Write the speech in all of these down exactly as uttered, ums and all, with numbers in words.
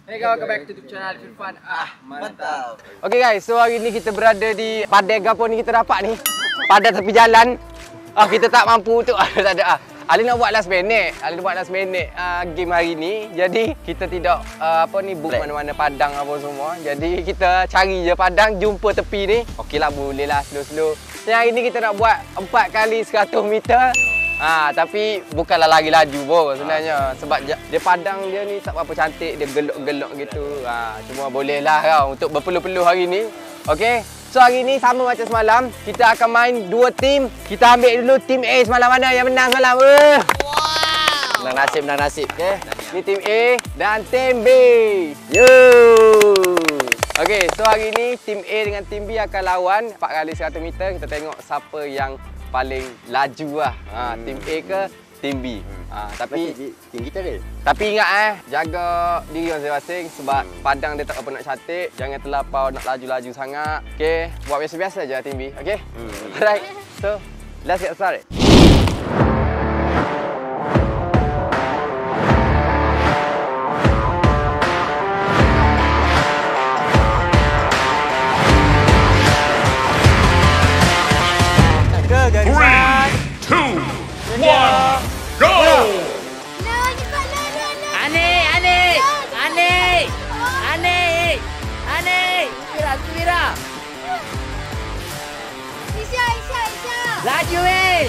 Hey guys, welcome back to YouTube channel Firfan. Ah, Mantap. okay guys, so hari ni kita berada di Padai Gapo ni kita dapat ni. Padai tepi jalan. Ah, kita tak mampu tu. Ah, tak ada ah. Ali nak buat last minute. Ali nak buat last minute uh, game hari ni. Jadi kita tidak uh, apa ni book mana-mana padang apa semua. Jadi kita cari je padang, jumpa tepi ni. Okeylah, boleh lah slow-slow. Yang hari ni kita nak buat empat kali seratus meter. Ha, tapi bukanlah lagi laju pun sebenarnya. Sebab dia padang dia ni tak berapa cantik, dia gelok-gelok gitu. Ha, cuma bolehlah kau untuk berpeluh-peluh hari ni. Okey. So hari ni sama macam semalam, kita akan main dua tim. Kita ambil dulu tim A semalam, mana yang menang semalam. Uh. Wow. Menang nasib, menang nasib. Okey. Ni tim A dan tim B. Yo. Okey, so hari ni tim A dengan tim B akan lawan empat kali seratus meter. Kita tengok siapa yang paling laju lah. Ha, hmm. Tim A ke tim B. Hmm. Ha, tapi tinggi tadi. Tapi ingat eh, jaga diri masing-masing sebab hmm. padang dia tak apa nak cantik. Jangan terlampau nak laju-laju sangat. Okey, buat biasa-biasa je tim B. Okey? Hmm. Alright. So, let's get started. Three, two, one, go! Aneh, aneh, aneh, aneh, aneh. Vira, Vira. Isya, Isya, Isya. Laju weh.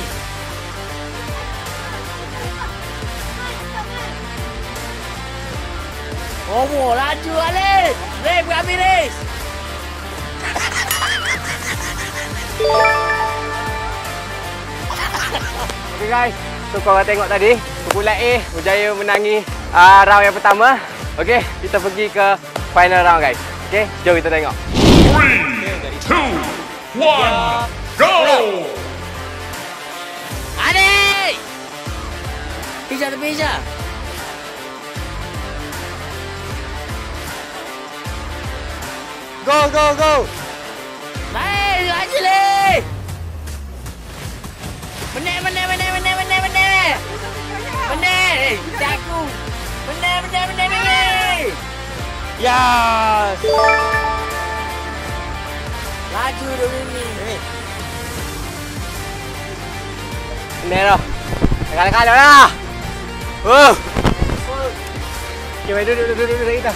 Oh, laju Alif. Rem kami race. Okay guys, so korang tengok tadi kumpulan A berjaya menangi uh, round yang pertama. Okay, kita pergi ke final round guys. Okay, jom kita tengok. Three, two, one, go! Adik! Pijak tu pijak. Go, go, go! Baik, laju leh. Benar, benar, benar, benar, benar, benar. Benar, eh, aku. Benar, benar, benar, benar. Yes! Laju dulu ni. Benar dah. Kala-kala lah. Oh. Okay, mari duduk, duduk, duduk, duduk kita.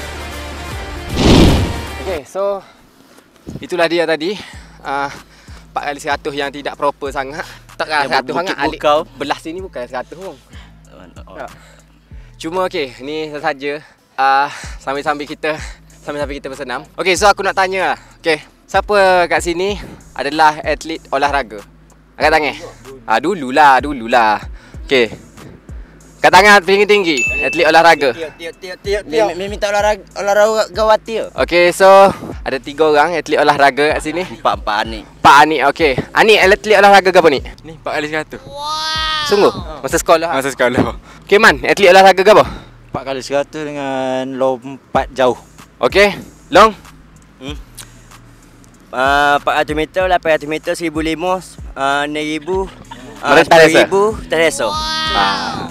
Okay, so itulah dia tadi. Uh, empat kali seratus yang tidak proper sangat. Tak kali seratus sangat. Alik kau belah sini bukan seratus pun. Oh. Tak. Cuma okey, ni sahaja. Uh, sambil-sambil kita sambil-sambil kita bersenam. Okey, so aku nak tanya lah. Okey, siapa kat sini adalah atlet olahraga? Angkat tangan. Ah, dululah, dululah. Okey. Angkat tangan tinggi-tinggi. Atlet olahraga. Tiup, tiup, tiup, tiup, tiup. Minta olahraga olahraga wati. Okey, so ada tiga orang atlet olahraga kat sini. Empat empat ni. Pak Anik, okey. Anik atlet olahraga ke apa ni? Ni empat kali seratus. Wow. Sungguh? Masa sekolah? Masa sekolah. Okey, Man, atlet olahraga ke apa? Empat kali seratus dengan lompat jauh. Okey, Long? Hmm. Uh, empat ratus meter, lapan ratus meter, seribu lima, uh, enam ribu, uh, sepuluh ribu, teresa. Ah.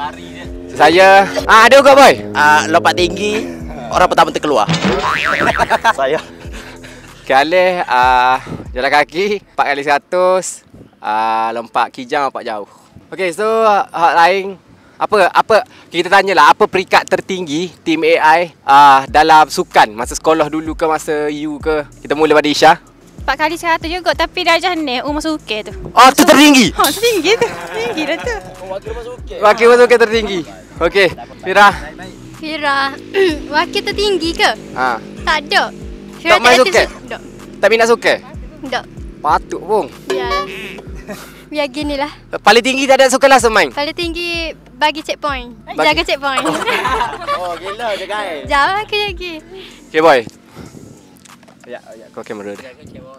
Saya, ah ada juga boy. Uh, lompat tinggi, orang pertama terkeluar. Saya. Okey, Alih, ah jalan kaki empat kali seratus, ah lompat kijang, lompat jauh. Okey, so hak lain apa apa kita tanyalah apa peringkat tertinggi tim A I ah dalam sukan masa sekolah dulu ke masa U ke? Kita mula pada Isha. Empat kali seratus juga tapi darjah ni umur suke tu. Oh, tu tertinggi. Ha, tinggi tu. Tinggi dah tu. Wakil masuk ke tertinggi. Okey, Fira. Fira, wakil tertinggi ke? Ha. Tak ada. Fira Tak main suke? Tak. Tak minat suka? Tak. Patut pun. Biar. Biar gini lah. Paling tinggi tak ada suka lah semain. Paling tinggi bagi checkpoint. Bagi. Jaga checkpoint. Oh, gila je guys. Jauh aku lagi. Okey boy. Ya, ya, kau kamera dia.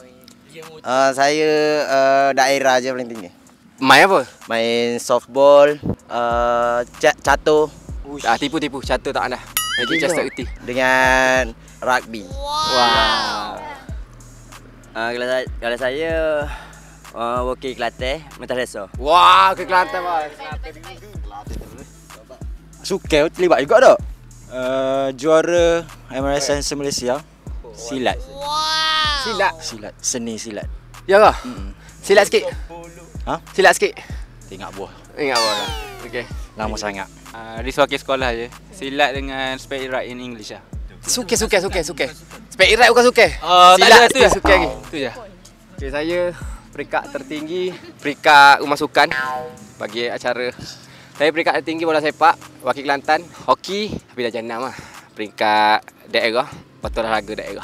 Uh, saya uh, daerah je paling tinggi. Main apa? Main softball, uh, catur. Ah, tipu-tipu, catur tak ada. Magic just tak reti. Dengan rugby. Wow. Uh, kalau, saya, kalau saya uh, wakil Kelantan, mentas desa. Wah, ke Kelantan boy. Suka terlibat juga tak? Uh, juara M R S Science Malaysia. Silat. Silat. Silat. Seni silat. Ya ke? Mm. Silat sikit. Ha? Silat sikit. Tengok buah. Ingat apa lah. Okey. Lama sangat. Uh, Di wakil sekolah je. Silat dengan spek irat in English lah. Suke, suke, suke, suke. Spek irat bukan suke. Oh, tak Silat ada, tu tu je. suke lagi. Tu je. Okey, saya peringkat tertinggi, peringkat Rumah Sukan bagi acara. Saya peringkat tertinggi bola sepak, wakil Kelantan, hoki, tapi dah jenam lah. Peringkat daerah, patut olahraga daerah.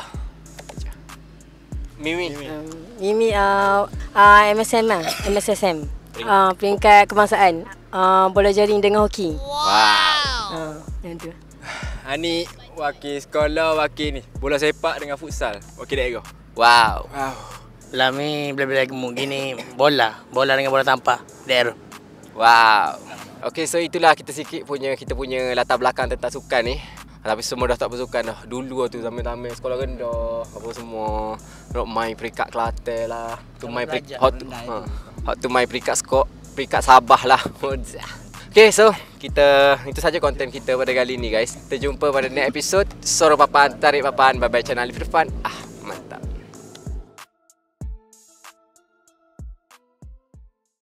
Mimi. Mimi uh, uh, M S M lah, M S S M. Uh, peringkat kebangsaan, uh, bola jaring dengan hoki. Wow. Uh, yang tu. Ani wakil sekolah, wakil ni bola sepak dengan futsal, wakil daerah. Wow. Wow. Lami bila-bila gemuk gini bola, bola dengan bola tampar daerah. Wow. Okey, so itulah kita sikit punya kita punya latar belakang tentang sukan ni. Tapi semua dah tak bersukan dah. Dulu tu zaman-zaman sekolah rendah, apa semua. Nak main peringkat Kelantan lah. Tu main peringkat hot, ha, hot tu main peringkat skor, peringkat Sabah lah. Okey, so kita itu saja konten kita pada kali ni guys. Kita jumpa pada next episode. Sorok papan, tarik papan. Bye bye channel Alif Irfan. Ah.